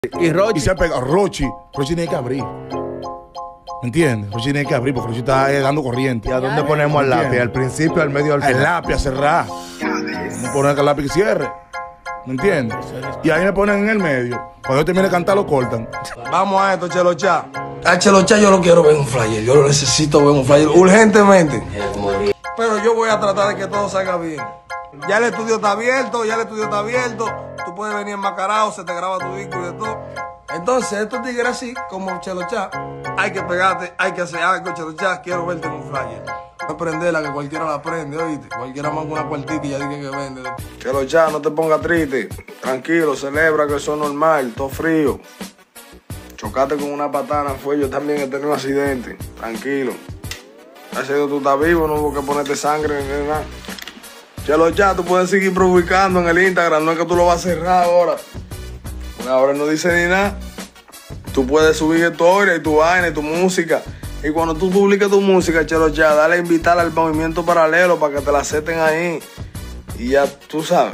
Y Rochi. Y se ha pegado. Rochi tiene que abrir. ¿Me entiendes? Rochi tiene que abrir porque Rochi está dando corriente. ¿Y a dónde ponemos al lápiz? ¿Entiendes? ¿Al principio, al medio, al final? El lápiz a cerrar. No poner que el lápiz cierre. ¿Me entiendes? Y ahí me ponen en el medio. Cuando yo termine de cantar lo cortan. Vamos a esto, Chelo Chá. A Chelo Chá yo lo quiero ver en un flyer. Yo lo necesito ver en un flyer urgentemente. Pero yo voy a tratar de que todo salga bien. Ya el estudio está abierto, Tú puedes venir enmascarado, se te graba tu disco y de todo. Entonces, estos tigres así, como Chelo Chá, hay que pegarte, hay que hacer algo, Chelo Chá. Quiero verte en un flyer. No prenderla, que cualquiera la prende, oíste. Cualquiera manda una cuartita y ya dije que vende. Chelo Chá, no te pongas triste. Tranquilo, celebra que eso es normal, todo frío. Chocaste con una patana, yo también he tenido un accidente. Tranquilo. Gracias a Dios tú estás vivo, no hubo que ponerte sangre ni nada. Chelo Chá, tú puedes seguir publicando en el Instagram, no es que tú lo vas a cerrar ahora. Porque ahora no dice ni nada. Tú puedes subir historia y tu vaina y tu música. Y cuando tú publiques tu música, Chelo Chá, dale a invitar al movimiento paralelo para que te la acepten ahí. Y ya tú sabes.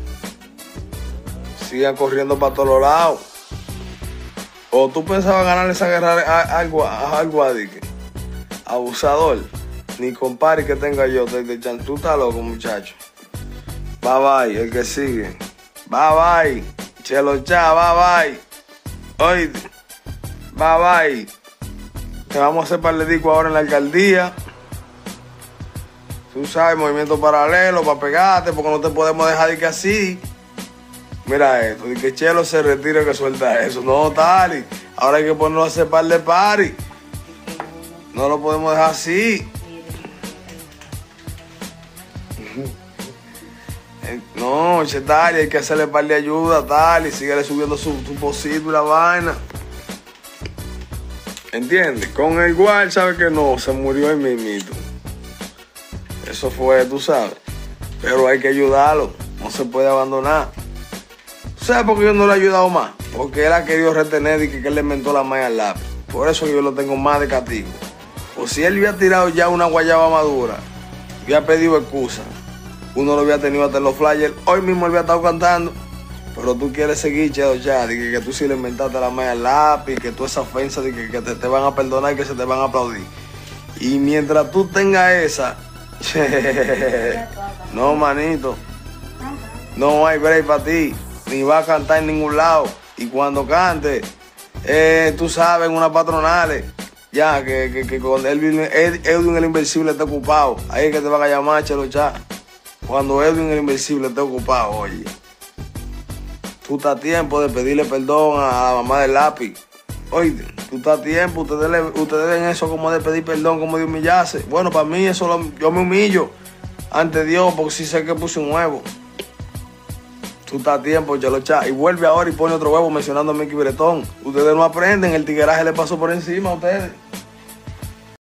Sigan corriendo para todos lados. O tú pensabas ganar esa guerra a algo abusador. Ni compare que tenga yo desde Chan. Tú estás loco, muchacho. Bye bye, el que sigue. Bye bye. Chelo Chá, bye bye. Oíste. Bye bye. Te vamos a hacer par de discos ahora en la alcaldía. Tú sabes, movimiento paralelo para pegarte, porque no te podemos dejar de que así. Mira esto, de que Chelo se retire que suelta eso. No, Tali. Ahora hay que ponernos a hacer par de party. No lo podemos dejar así. No, che, Tali, hay que hacerle par de ayuda, Tali. Síguele subiendo su posito y la vaina. ¿Entiendes? Con el igual, ¿sabes que no? Se murió el mismito. Eso fue, tú sabes. Pero hay que ayudarlo. No se puede abandonar. ¿Sabes por qué yo no le he ayudado más? Porque él ha querido retener y que él le mentó la malla al lápiz. Por eso yo lo tengo más de castigo. O si él había tirado ya una guayaba madura, había pedido excusa, uno lo había tenido hasta en los flyers, hoy mismo él había estado cantando. Pero tú quieres seguir, Chelo Chá, de que tú sí le inventaste la malla al lápiz, que tú esa ofensa de que te van a perdonar y que se te van a aplaudir. Y mientras tú tengas esa, no, manito, no hay break para ti. Ni va a cantar en ningún lado. Y cuando cante, tú sabes, en unas patronales, ya, que con Edwin el Invencible esté ocupado, ahí es que te van a llamar, Chelo Chá. Cuando Edwin el Invencible esté ocupado, oye. Tú estás a tiempo de pedirle perdón a la mamá del lápiz. Oye, tú estás a tiempo, ustedes ven eso como de pedir perdón, como de humillarse. Bueno, para mí eso yo me humillo ante Dios porque sí sé que puse un huevo. Tú estás a tiempo, Chelo Chá. Y vuelve ahora y pone otro huevo mencionando a Mickey Bretón. Ustedes no aprenden, el tigueraje le pasó por encima a ustedes.